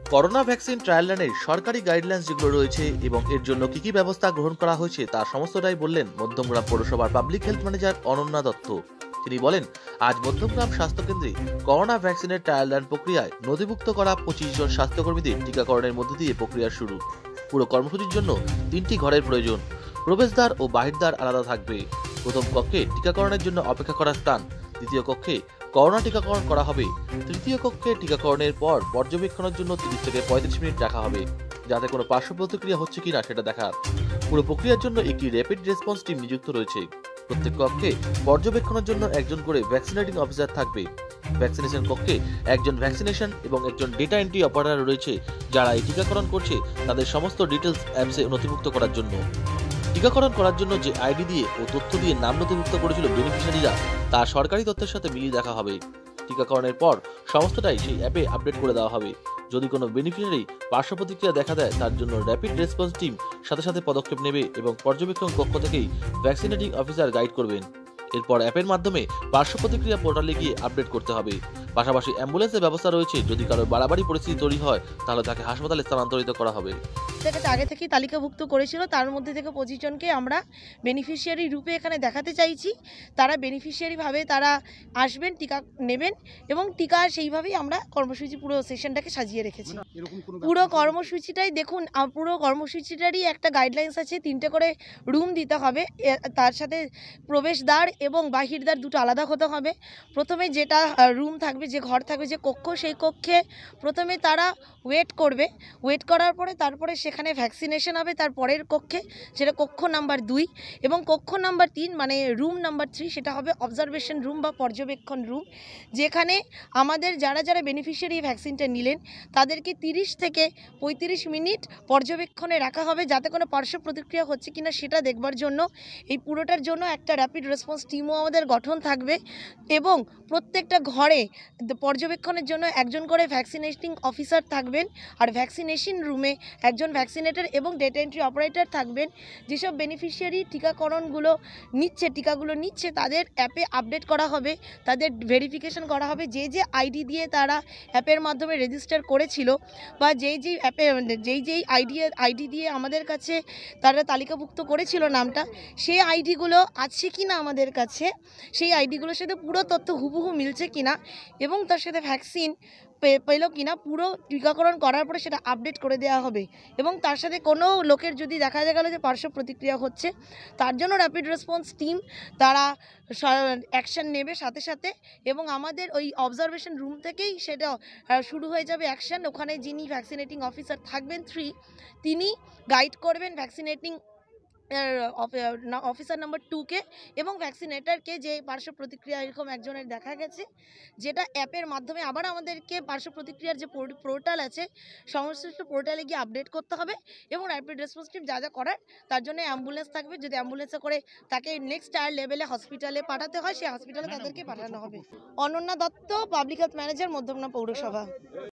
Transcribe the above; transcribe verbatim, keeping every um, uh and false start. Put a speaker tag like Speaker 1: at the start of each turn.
Speaker 1: Corona vaccine trial রানের সরকারি guidelines যেগুলো রয়েছে এবং এর জন্য কি কি ব্যবস্থা গ্রহণ করা হয়েছে তার সমস্তটাই বললেন মধ্যমগ্রাম পৌরসভার public health manager Ananya Dutta. তিনি বলেন, আজ মধ্যমগ্রাম স্বাস্থ্যকেন্দ্রে করোনা ভ্যাকসিনের ট্রায়াল রান প্রক্রিয়ায় নথিভুক্ত করা পঁচিশ জন স্বাস্থ্যকর্মীদের টিকাকরণের মধ্য দিয়ে প্রক্রিয়া শুরু। পুরো কর্মসূচির জন্য তিনটি ঘরের প্রয়োজন, প্রবেশদ্বার ও বাহিরদ্বার আলাদা থাকবে। প্রথম কক্ষে টিকাকরণের জন্য অপেক্ষা করার স্থান, দ্বিতীয় কক্ষে করোনা টিকাকরণ করা হবে, তৃতীয় কক্ষে টিকাকরণের পর পর্যবেক্ষণের জন্য তিরিশ থেকে পঁয়ত্রিশ মিনিট রাখা হবে, যাতে কোনো পার্শ্ব প্রতিক্রিয়া হচ্ছে কিনা সেটা দেখার। পুরো প্রক্রিয়ার জন্য একটি র্যাপিড রেসপন্স টিম নিযুক্ত রয়েছে। প্রত্যেক কক্ষে পর্যবেক্ষণের জন্য একজন করে ভ্যাকসিনেটিং অফিসার থাকবে। ভ্যাকসিনেশন কক্ষে একজন ভ্যাকসিনেশন এবং একজন ডেটা এন্ট্রি অপারেটর রয়েছে, যারা এই টিকাকরণ করছে তাদের সমস্ত ডিটেলস অ্যাপসে নথিভুক্ত করার জন্য। টিকাকরণ করার জন্য যে আইডি দিয়ে ও তথ্য দিয়ে নাম নথিভুক্ত করেছিল বেনিফিশিয়ারিরা, তা সরকারি তথ্যের সাথে মিলিয়ে দেখা হবে। টিকাকরণের পর সমস্তটাই সেই অ্যাপে আপডেট করে দেওয়া হবে। যদি কোনো বেনিফিশিয়ারি পার্শ্ব প্রতিক্রিয়া দেখা দেয়, তার জন্য র্যাপিড রেসপন্স টিম সাথে সাথে পদক্ষেপ নেবে এবং পর্যবেক্ষণ কক্ষ থেকেই ভ্যাকসিনেটিং অফিসার গাইড করবেন। এরপর অ্যাপের মাধ্যমে পার্শ্ব প্রতিক্রিয়া পোর্টালে গিয়ে আপডেট করতে হবে। পাশাপাশি অ্যাম্বুলেন্সের ব্যবস্থা রয়েছে, যদি কারোর বাড়াবাড়ি পরিস্থিতি তৈরি হয় তাহলে তাকে হাসপাতালে স্থানান্তরিত করা হবে।
Speaker 2: থেকে আগে থেকেই তালিকাভুক্ত করেছিল, তার মধ্যে থেকে পঁচিশ জনকে আমরা বেনিফিশিয়ারি রূপে এখানে দেখাতে চাইছি। তারা বেনিফিশিয়ারিভাবে তারা আসবেন, টিকা নেবেন এবং টিকা সেইভাবেই আমরা কর্মসূচি পুরো সেশনটাকে সাজিয়ে রেখেছি। পুরো কর্মসূচিটাই দেখুন, পুরো কর্মসূচিটারই একটা গাইডলাইন্স আছে। তিনটে করে রুম দিতে হবে, তার সাথে প্রবেশদ্বার এবং বাহিরদ্বার দুটো আলাদা হতে হবে। প্রথমে যেটা রুম থাকবে, যে ঘর থাকবে, যে কক্ষ, সেই কক্ষে প্রথমে তারা ওয়েট করবে। ওয়েট করার পরে তারপরে সেখানে ভ্যাকসিনেশন হবে। তার পরের কক্ষে, সেটা কক্ষ নাম্বার দুই, এবং কক্ষ নাম্বার তিন মানে রুম নাম্বার থ্রি, সেটা হবে অবজারভেশন রুম বা পর্যবেক্ষণ রুম, যেখানে আমাদের যারা যারা বেনিফিশিয়ারি ভ্যাকসিনটা নিলেন তাদেরকে তিরিশ থেকে পঁয়ত্রিশ মিনিট পর্যবেক্ষণে রাখা হবে, যাতে কোনো পার্শ্ব প্রতিক্রিয়া হচ্ছে কিনা সেটা দেখবার জন্য। এই পুরোটার জন্য একটা র্যাপিড রেসপন্স টিমও আমাদের গঠন থাকবে এবং প্রত্যেকটা ঘরে পর্যবেক্ষণের জন্য একজন করে ভ্যাকসিনেটিং অফিসার থাকবেন। আর ভ্যাকসিনেশন রুমে একজন ভ্যাকসিনেটর এবং ডেটা এন্ট্রি অপারেটর থাকবেন। যেসব বেনিফিশিয়ারি টিকাকরণগুলো নিচ্ছে টিকাগুলো নিচ্ছে তাদের অ্যাপে আপডেট করা হবে, তাদের ভেরিফিকেশন করা হবে। যে যে আইডি দিয়ে তারা অ্যাপের মাধ্যমে রেজিস্টার করেছিল বা যেই যেই অ্যাপে যেই যেই আইডি আইডি দিয়ে আমাদের কাছে তারা তালিকাভুক্ত করেছিল নামটা, সেই আইডিগুলো আছে কি না আমাদের কাছে, সেই আইডিগুলোর সাথে পুরো তথ্য হুবহু মিলছে কিনা এবং তার সাথে ভ্যাকসিন পেল কিনা, পুরো টিকাকরণ করার পরে সেটা আপডেট করে দেওয়া হবে। এবং তার সাথে কোনো লোকের যদি দেখা গেল যে পার্শ্ব প্রতিক্রিয়া হচ্ছে, তার জন্য র্যাপিড রেসপন্স টিম তারা অ্যাকশন নেবে সাথে সাথে। এবং আমাদের ওই অবজারভেশন রুম থেকেই সেটা শুরু হয়ে যাবে অ্যাকশন। ওখানে যিনি ভ্যাকসিনেটিং অফিসার থাকবেন থ্রি, তিনি গাইড করবেন ভ্যাকসিনেটিং অফিসার নাম্বার টুকে এবং ভ্যাকসিনেটারকে, যে পার্শ্ব প্রতিক্রিয়া এরকম একজনের দেখা গেছে, যেটা অ্যাপের মাধ্যমে আবার আমাদেরকে পার্শ্ব প্রতিক্রিয়ার যে পোর্টাল আছে সংশ্লিষ্ট পোর্টালে গিয়ে আপডেট করতে হবে। এবং র্যাপিড রেসপন্স টিম যা যা করার তার জন্য অ্যাম্বুলেন্স থাকবে। যদি অ্যাম্বুলেন্সে করে তাকে নেক্সট টায়ার লেভেলে হসপিটালে পাঠাতে হয়, সেই হসপিটালে তাদেরকে পাঠানো হবে। Ananya Dutta, public health manager, Madhyamgram পৌরসভা।